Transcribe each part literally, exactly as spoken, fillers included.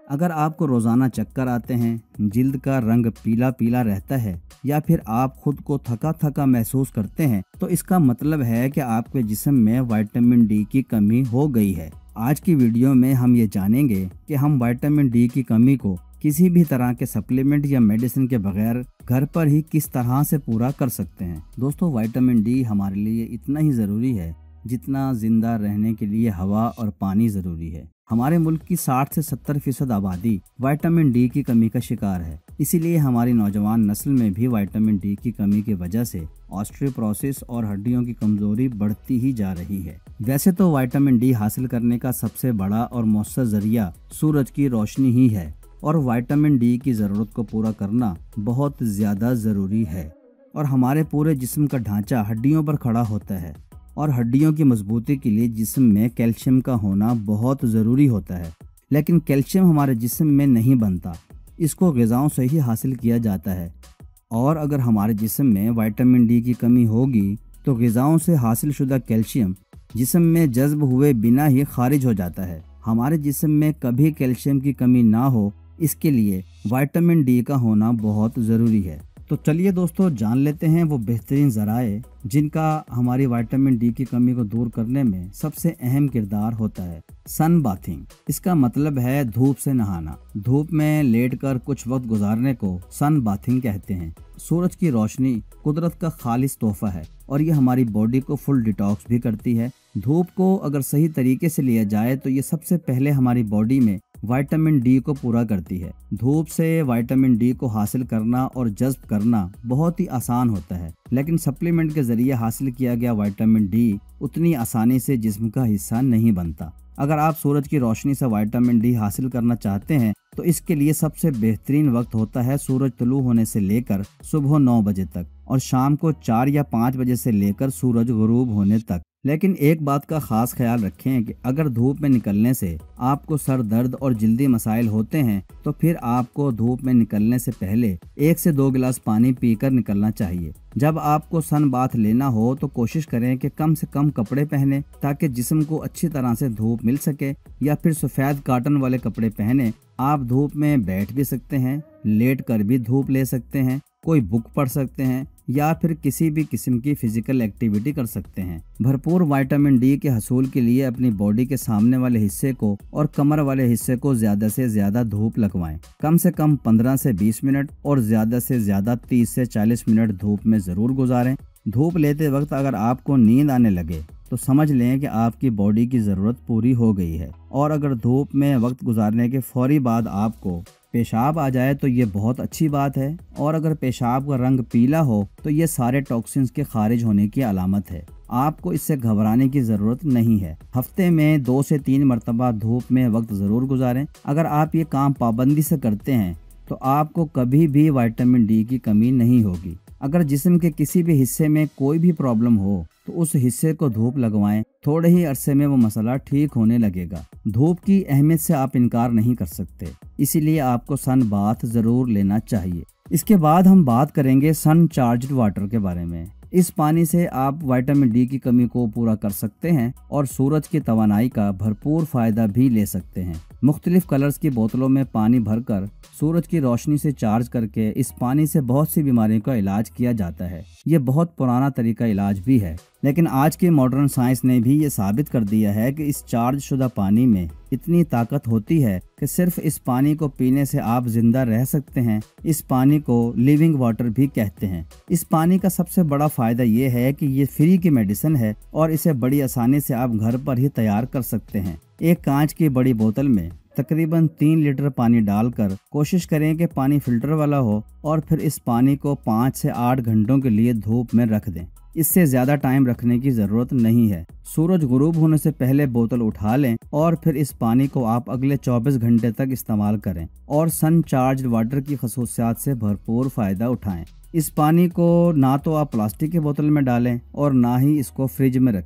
अगर आपको रोजाना चक्कर आते हैं, जिल्द का रंग पीला पीला रहता है या फिर आप खुद को थका थका महसूस करते हैं, तो इसका मतलब है कि आपके जिस्म में विटामिन डी की कमी हो गई है। आज की वीडियो में हम ये जानेंगे कि हम विटामिन डी की कमी को किसी भी तरह के सप्लीमेंट या मेडिसिन के बगैर घर पर ही किस तरह से पूरा कर सकते हैं। दोस्तों, विटामिन डी हमारे लिए इतना ही ज़रूरी है जितना जिंदा रहने के लिए हवा और पानी ज़रूरी है। हमारे मुल्क की साठ से सत्तर फीसद आबादी विटामिन डी की कमी का शिकार है। इसीलिए हमारी नौजवान नस्ल में भी विटामिन डी की कमी की वजह से ऑस्टियोपोरोसिस और हड्डियों की कमजोरी बढ़ती ही जा रही है। वैसे तो विटामिन डी हासिल करने का सबसे बड़ा और मौसर जरिया सूरज की रोशनी ही है और विटामिन डी की ज़रूरत को पूरा करना बहुत ज़्यादा ज़रूरी है। और हमारे पूरे जिस्म का ढांचा हड्डियों पर खड़ा होता है और हड्डियों की मजबूती के लिए जिस्म में कैल्शियम का होना बहुत ज़रूरी होता है। लेकिन कैल्शियम हमारे जिस्म में नहीं बनता, इसको ग़िज़ाओं से ही हासिल किया जाता है। और अगर हमारे जिस्म में विटामिन डी की कमी होगी तो ग़िज़ाओं से हासिल शुदा कैल्शियम जिस्म में जज्ब हुए बिना ही खारिज हो जाता है। हमारे जिस्म में कभी कैल्शियम की कमी ना हो, इसके लिए विटामिन डी का होना बहुत ज़रूरी है। तो चलिए दोस्तों, जान लेते हैं वो बेहतरीन ज़राए जिनका हमारी विटामिन डी की कमी को दूर करने में सबसे अहम किरदार होता है। सन बाथिंग, इसका मतलब है धूप से नहाना। धूप में लेटकर कुछ वक्त गुजारने को सन बाथिंग कहते हैं। सूरज की रोशनी कुदरत का खालिस तोहफा है और ये हमारी बॉडी को फुल डिटॉक्स भी करती है। धूप को अगर सही तरीके से लिया जाए तो ये सबसे पहले हमारी बॉडी में विटामिन डी को पूरा करती है। धूप से विटामिन डी को हासिल करना और जज्ब करना बहुत ही आसान होता है, लेकिन सप्लीमेंट के जरिए हासिल किया गया विटामिन डी उतनी आसानी से जिस्म का हिस्सा नहीं बनता। अगर आप सूरज की रोशनी से विटामिन डी हासिल करना चाहते हैं तो इसके लिए सबसे बेहतरीन वक्त होता है सूरज तुलू होने से लेकर सुबह नौ बजे तक और शाम को चार या पाँच बजे से लेकर सूरज गुरूब होने तक। लेकिन एक बात का खास ख्याल रखें कि अगर धूप में निकलने से आपको सर दर्द और जल्दी मसाइल होते हैं तो फिर आपको धूप में निकलने से पहले एक से दो गिलास पानी पीकर निकलना चाहिए। जब आपको सन बाथ लेना हो तो कोशिश करें कि कम से कम कपड़े पहने ताकि जिस्म को अच्छी तरह से धूप मिल सके, या फिर सफ़ेद कॉटन वाले कपड़े पहने। आप धूप में बैठ भी सकते हैं, लेट कर भी धूप ले सकते हैं, कोई बुक पढ़ सकते हैं या फिर किसी भी किस्म की फिजिकल एक्टिविटी कर सकते हैं। भरपूर विटामिन डी के हसूल के लिए अपनी बॉडी के सामने वाले हिस्से को और कमर वाले हिस्से को ज्यादा से ज्यादा धूप लगवाएं। कम से कम पंद्रह से बीस मिनट और ज्यादा से ज्यादा तीस से चालीस मिनट धूप में जरूर गुजारें। धूप लेते वक्त अगर आपको नींद आने लगे तो समझ लें कि आपकी बॉडी की ज़रूरत पूरी हो गई है। और अगर धूप में वक्त गुजारने के फौरी बाद आपको पेशाब आ जाए तो ये बहुत अच्छी बात है। और अगर पेशाब का रंग पीला हो तो ये सारे टॉक्सिन्स के खारिज होने की अलामत है। आपको इससे घबराने की ज़रूरत नहीं है। हफ्ते में दो से तीन मरतबा धूप में वक्त ज़रूर गुजारें। अगर आप ये काम पाबंदी से करते हैं तो आपको कभी भी विटामिन डी की कमी नहीं होगी। अगर जिस्म के किसी भी हिस्से में कोई भी प्रॉब्लम हो तो उस हिस्से को धूप लगवाएं, थोड़े ही अरसे में वो मसला ठीक होने लगेगा। धूप की अहमियत से आप इनकार नहीं कर सकते, इसीलिए आपको सन बाथ जरूर लेना चाहिए। इसके बाद हम बात करेंगे सन चार्ज्ड वाटर के बारे में। इस पानी से आप विटामिन डी की कमी को पूरा कर सकते हैं और सूरज की तवानाई का भरपूर फायदा भी ले सकते हैं। मुख्तलिफ कलर्स की बोतलों में पानी भरकर सूरज की रोशनी से चार्ज करके इस पानी से बहुत सी बीमारियों का इलाज किया जाता है। ये बहुत पुराना तरीका इलाज भी है, लेकिन आज के मॉडर्न साइंस ने भी ये साबित कर दिया है कि इस चार्ज शुदा पानी में इतनी ताकत होती है कि सिर्फ इस पानी को पीने से आप जिंदा रह सकते हैं। इस पानी को लिविंग वाटर भी कहते हैं। इस पानी का सबसे बड़ा फायदा ये है कि ये फ्री की मेडिसिन है और इसे बड़ी आसानी से आप घर पर ही तैयार कर सकते हैं। एक कांच की बड़ी बोतल में तकरीबन तीन लीटर पानी डालकर कोशिश करें कि पानी फिल्टर वाला हो और फिर इस पानी को पाँच से आठ घंटों के लिए धूप में रख दें। इससे ज्यादा टाइम रखने की जरूरत नहीं है। सूरज गुरूब होने से पहले बोतल उठा लें और फिर इस पानी को आप अगले चौबीस घंटे तक इस्तेमाल करें और सन चार्ज्ड वाटर की खसूसियात से भरपूर फायदा उठाएं। इस पानी को ना तो आप प्लास्टिक की बोतल में डालें और ना ही इसको फ्रिज में रखें।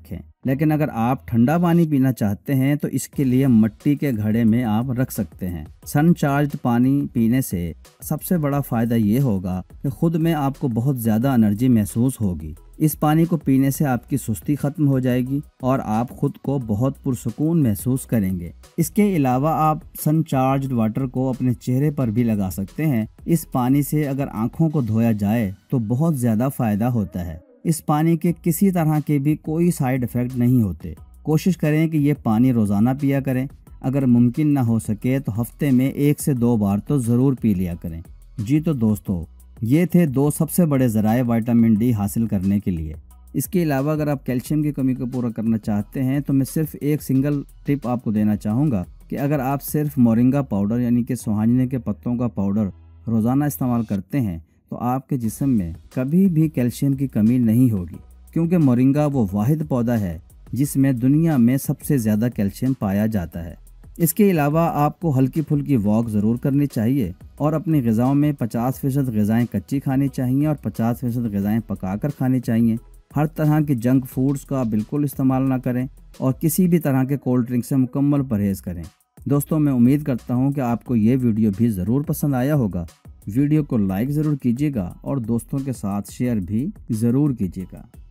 लेकिन अगर आप ठंडा पानी पीना चाहते हैं तो इसके लिए मिट्टी के घड़े में आप रख सकते हैं। सन चार्ज पानी पीने से सबसे बड़ा फायदा ये होगा कि खुद में आपको बहुत ज्यादा एनर्जी महसूस होगी। इस पानी को पीने से आपकी सुस्ती खत्म हो जाएगी और आप खुद को बहुत पुरसुकून महसूस करेंगे। इसके अलावा आप सन चार्ज वाटर को अपने चेहरे पर भी लगा सकते हैं। इस पानी से अगर आंखों को धोया जाए तो बहुत ज्यादा फायदा होता है। इस पानी के किसी तरह के भी कोई साइड इफेक्ट नहीं होते। कोशिश करें कि ये पानी रोजाना पिया करें। अगर मुमकिन ना हो सके तो हफ्ते में एक से दो बार तो जरूर पी लिया करें। जी तो दोस्तों, ये थे दो सबसे बड़े ज़राए विटामिन डी हासिल करने के लिए। इसके अलावा अगर आप कैल्शियम की कमी को पूरा करना चाहते हैं तो मैं सिर्फ एक सिंगल टिप आपको देना चाहूँगा कि अगर आप सिर्फ मोरिंगा पाउडर यानी कि सुहांजने के पत्तों का पाउडर रोज़ाना इस्तेमाल करते हैं तो आपके जिस्म में कभी भी कैल्शियम की कमी नहीं होगी, क्योंकि मोरिंगा वो वाहिद पौधा है जिसमें दुनिया में सबसे ज़्यादा कैल्शियम पाया जाता है। इसके अलावा आपको हल्की फुल्की वॉक ज़रूर करनी चाहिए और अपनी ग़िज़ाओं में पचास फ़ीसद ग़िज़ाएँ कच्ची खानी चाहिए और पचास फ़ीसद ग़िज़ाएँ पका कर खानी चाहिए। हर तरह के जंक फूड्स का बिल्कुल इस्तेमाल ना करें और किसी भी तरह के कोल्ड ड्रिंक से मुकम्मल परहेज़ करें। दोस्तों, मैं उम्मीद करता हूँ कि आपको ये वीडियो भी ज़रूर पसंद आया होगा। वीडियो को लाइक ज़रूर कीजिएगा और दोस्तों के साथ शेयर भी ज़रूर कीजिएगा।